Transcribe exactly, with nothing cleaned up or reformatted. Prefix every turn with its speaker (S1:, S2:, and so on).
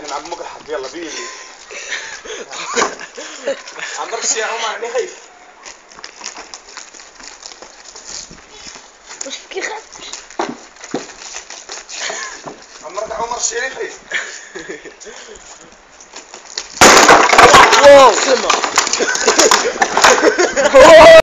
S1: من عم مقرحك يلا بيلي. عم برسي يا عمر أنا خايف.
S2: وش كي خاف؟
S1: عمر عمر شيء خايف.
S2: واو سما